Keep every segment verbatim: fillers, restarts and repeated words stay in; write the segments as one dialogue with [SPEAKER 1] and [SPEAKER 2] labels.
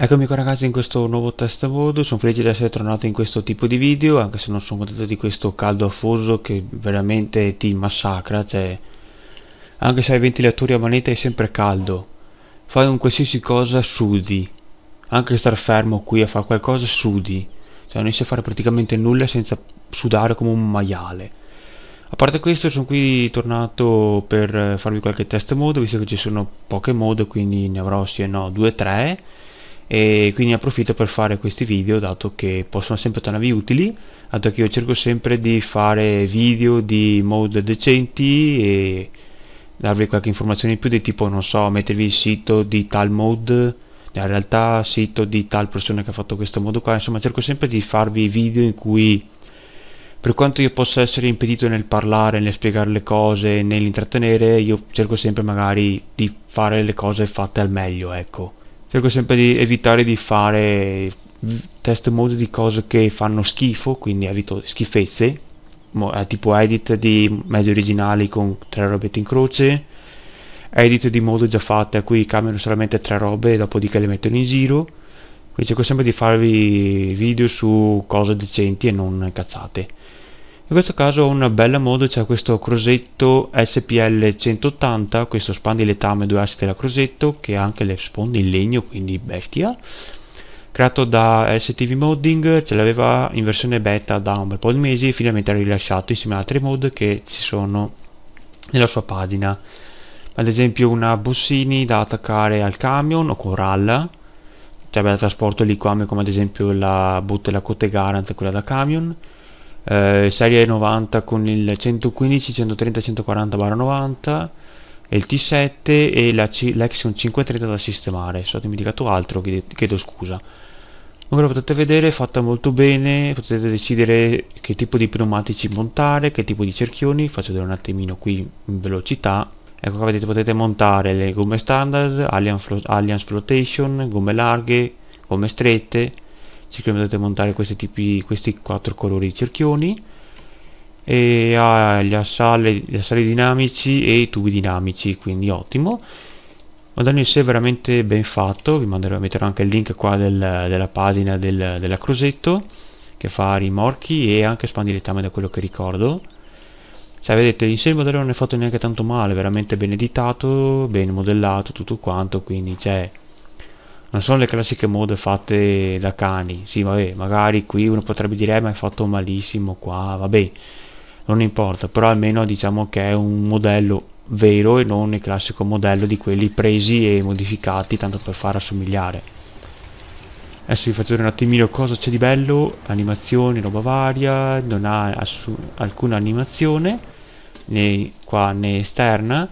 [SPEAKER 1] Eccomi qua ragazzi in questo nuovo test mode, sono felice di essere tornato in questo tipo di video, anche se non sono contento di questo caldo afoso che veramente ti massacra, cioè anche se hai ventilatori a manetta è sempre caldo, fai un qualsiasi cosa sudi, anche star fermo qui a fare qualcosa sudi, cioè non riesci a fare praticamente nulla senza sudare come un maiale. A parte questo sono qui tornato per farvi qualche test mode, visto che ci sono poche mode, quindi ne avrò sì e no due o tre, e quindi approfitto per fare questi video dato che possono sempre tornarvi utili, dato che io cerco sempre di fare video di mode decenti e darvi qualche informazione in più di tipo, non so, mettervi il sito di tal mode, in realtà sito di tal persona che ha fatto questo modo qua, insomma cerco sempre di farvi video in cui, per quanto io possa essere impedito nel parlare, nel spiegare le cose, nell'intrattenere, io cerco sempre magari di fare le cose fatte al meglio, ecco. Cerco sempre di evitare di fare test mode di cose che fanno schifo, quindi evito schifezze, mo, eh, tipo edit di mezzi originali con tre robette in croce, edit di mode già fatte a cui cambiano solamente tre robe e dopodiché le mettono in giro. Quindi cerco sempre di farvi video su cose decenti e non cazzate. In questo caso ho una bella mode, c'è questo crosetto S P L centottanta, questo spandi letame due assi della crosetto che ha anche le sponde in legno, quindi bestia, creato da S T V Modding, ce l'aveva in versione beta da un bel po' di mesi e finalmente ha rilasciato insieme ad altre mod che ci sono nella sua pagina, ad esempio una Bossini da attaccare al camion o con ralla, cioè da trasporto liquame come ad esempio la botte e la Cotte Garant, quella da camion. Eh, serie novanta con il centoquindici, centotrenta, centoquaranta novanta e il T sette e la Lexion cinquecentotrenta da sistemare. Se ho dimenticato altro chiedo scusa. Come lo potete vedere è fatta molto bene, potete decidere che tipo di pneumatici montare, che tipo di cerchioni, faccio vedere un attimino qui in velocità. Ecco qua vedete, potete montare le gomme standard, Alliance Flotation, gomme larghe, gomme strette. Cerchioni potete montare questi tipi, questi quattro colori di cerchioni, e ha gli assali, gli assali dinamici e i tubi dinamici, quindi ottimo. Il modello in sé è veramente ben fatto, vi manderò, metterò anche il link qua del, della pagina del, della Crosetto, che fa rimorchi e anche spandi letame da quello che ricordo. Cioè vedete, in sé il modello non è fatto neanche tanto male, veramente ben editato, ben modellato, tutto quanto, quindi c'è... Non sono le classiche mode fatte da cani, sì vabbè, magari qui uno potrebbe dire eh, ma è fatto malissimo qua, vabbè, non importa, però almeno diciamo che è un modello vero e non il classico modello di quelli presi e modificati tanto per far assomigliare. Adesso vi faccio vedere un attimino cosa c'è di bello, animazioni, roba varia, non ha alcuna animazione, né qua né esterna.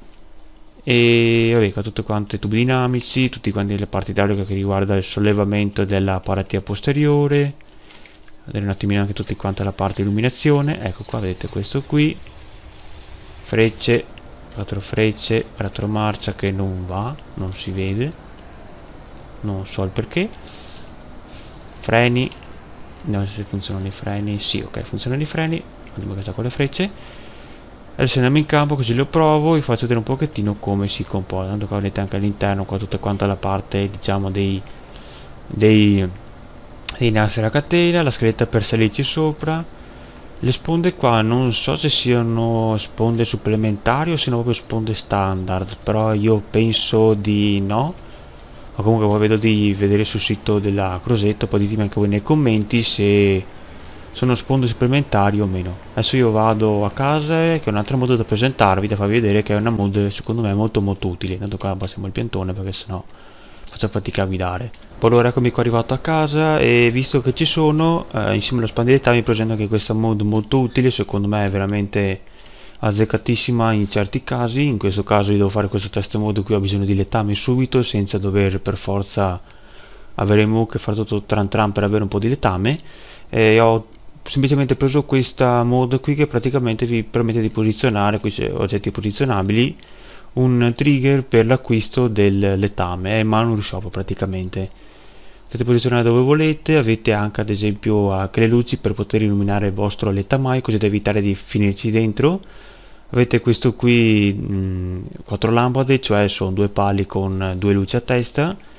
[SPEAKER 1] E vabbè, qua tutte quante tubi dinamici, tutti quanti le parti idrauliche che riguarda il sollevamento della paratia posteriore, vedere un attimino anche tutti quanta la parte illuminazione. Ecco qua vedete questo qui, frecce, quattro frecce, retromarcia che non va, non si vede, non so il perché, freni, non so se funzionano i freni, sì ok funzionano i freni, vediamo che sta con le frecce. Adesso andiamo in campo così lo provo e vi faccio vedere un pochettino come si comporta. Tanto qua vedete anche all'interno qua tutta quanta la parte diciamo dei dei, dei nastri della catena, la scaletta per salirci sopra. Le sponde qua non so se siano sponde supplementari o siano proprio sponde standard, però io penso di no, o comunque poi vedo di vedere sul sito della Crosetto, poi ditemi anche voi nei commenti se sono sponde supplementari o meno. Adesso io vado a casa, che è un altro modo da presentarvi, da farvi vedere che è una mod secondo me molto molto utile. Tanto qua abbassiamo il piantone perché sennò faccio fatica a guidare. Poi allora eccomi qua arrivato a casa e visto che ci sono, eh, insieme allo spandiletta vi presento anche questa mod molto utile, secondo me è veramente azzeccatissima in certi casi. In questo caso io devo fare questo test mode qui, ho bisogno di letame subito senza dover per forza avere mucche e fare tutto tran tran per avere un po' di letame, e ho semplicemente preso questa mod qui che praticamente vi permette di posizionare, qui c'è oggetti posizionabili, un trigger per l'acquisto del letame, è Manure Shop praticamente. Potete posizionare dove volete, avete anche ad esempio anche le luci per poter illuminare il vostro letamaio così da evitare di finirci dentro. Avete questo qui, mh, quattro lampade, cioè sono due pali con due luci a testa.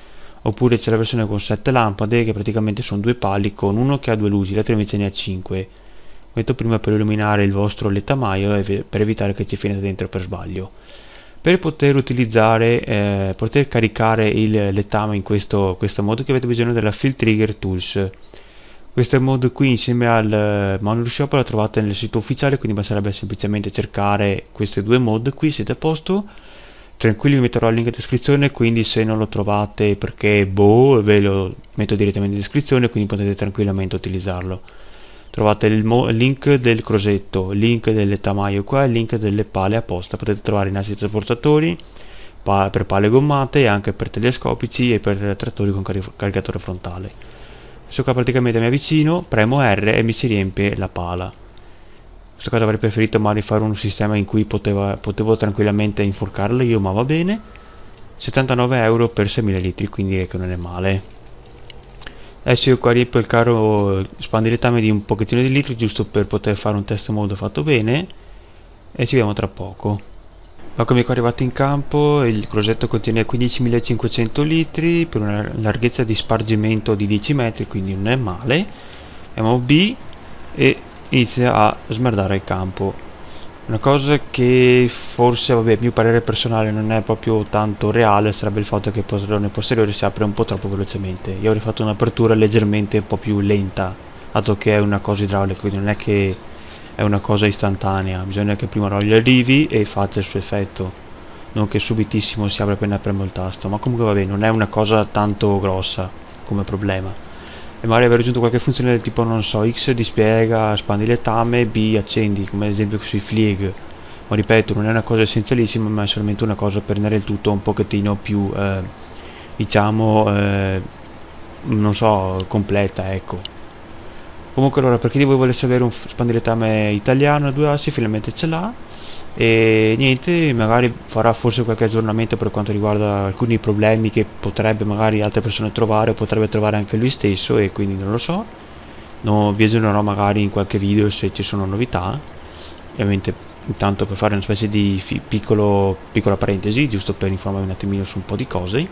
[SPEAKER 1] oppure c'è la versione con sette lampade, che praticamente sono due pali con uno che ha due luci, l'altro invece ne ha cinque. Metto prima per illuminare il vostro lettamaio e per evitare che ci finite dentro per sbaglio. Per poter utilizzare, eh, poter caricare il lettame in questo, questo modo, che avete bisogno della Field Trigger Tools. Questo mod qui insieme al Manure Shop la trovate nel sito ufficiale, quindi basterebbe semplicemente cercare queste due mod qui, siete a posto. Tranquilli, vi metterò il link in descrizione, quindi se non lo trovate perché boh, ve lo metto direttamente in descrizione, quindi potete tranquillamente utilizzarlo. Trovate il link del crosetto, il link del lettamaio qua, il link delle pale apposta. Potete trovare i nastri trasportatori pa per pale gommate e anche per telescopici e per trattori con cari caricatore frontale. Adesso qua praticamente mi avvicino, premo R e mi si riempie la pala. Questa cosa avrei preferito magari fare un sistema in cui poteva, potevo tranquillamente inforcarla io, ma va bene. settantanove euro per seimila litri, quindi che non è male. Adesso io qua riempio il carro spandilettame di un pochettino di litri, giusto per poter fare un test modo fatto bene, e ci vediamo tra poco. Eccomi qua arrivato in campo, il crosetto contiene quindicimilacinquecento litri per una larghezza di spargimento di dieci metri, quindi non è male. Andiamo B e inizia a smerdare il campo. Una cosa che forse, vabbè, a mio parere personale non è proprio tanto reale sarebbe il fatto che il posteriore posteriore si apre un po' troppo velocemente. Io avrei fatto un'apertura leggermente un po' più lenta, dato che è una cosa idraulica, quindi non è che è una cosa istantanea, bisogna che prima l'olio arrivi e faccia il suo effetto, non che subitissimo si apre appena premo il tasto. Ma comunque va bene, non è una cosa tanto grossa come problema. E magari aver raggiunto qualche funzione del tipo, non so, X dispiega, spandi lettame, B accendi, come ad esempio sui Flieg. Ma ripeto, non è una cosa essenzialissima, ma è solamente una cosa per rendere il tutto un pochettino più, eh, diciamo, eh, non so, completa, ecco. Comunque allora, per chi di voi volesse avere un spandilettame italiano a due assi, finalmente ce l'ha. E niente, magari farà forse qualche aggiornamento per quanto riguarda alcuni problemi che potrebbe magari altre persone trovare, o potrebbe trovare anche lui stesso, e quindi non lo so. No, vi aggiornerò magari in qualche video se ci sono novità. Ovviamente intanto per fare una specie di piccolo, piccola parentesi, giusto per informarvi un attimino su un po' di cose.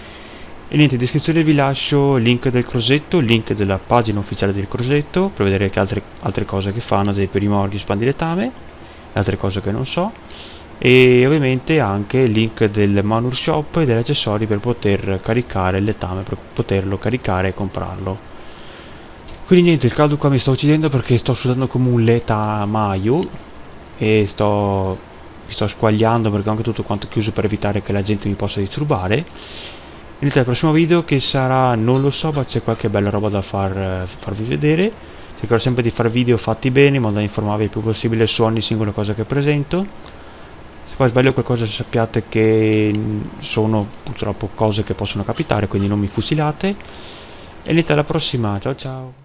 [SPEAKER 1] E niente, in descrizione vi lascio il link del crosetto, il link della pagina ufficiale del crosetto, per vedere che altre, altre cose che fanno, ad esempio rimorchi, spandilettame, altre cose che non so, e ovviamente anche il link del Manure Shop e degli accessori per poter caricare il lettame, per poterlo caricare e comprarlo. Quindi niente, il caldo qua mi sta uccidendo perché sto sudando come un letamaio e sto mi sto squagliando perché ho anche tutto quanto chiuso per evitare che la gente mi possa disturbare. E niente, al prossimo video, che sarà, non lo so, ma c'è qualche bella roba da far, farvi vedere. Cercherò sempre di fare video fatti bene, in modo da informarvi il più possibile su ogni singola cosa che presento. Se poi sbaglio qualcosa sappiate che sono purtroppo cose che possono capitare, quindi non mi fucilate. E niente, alla prossima, ciao ciao!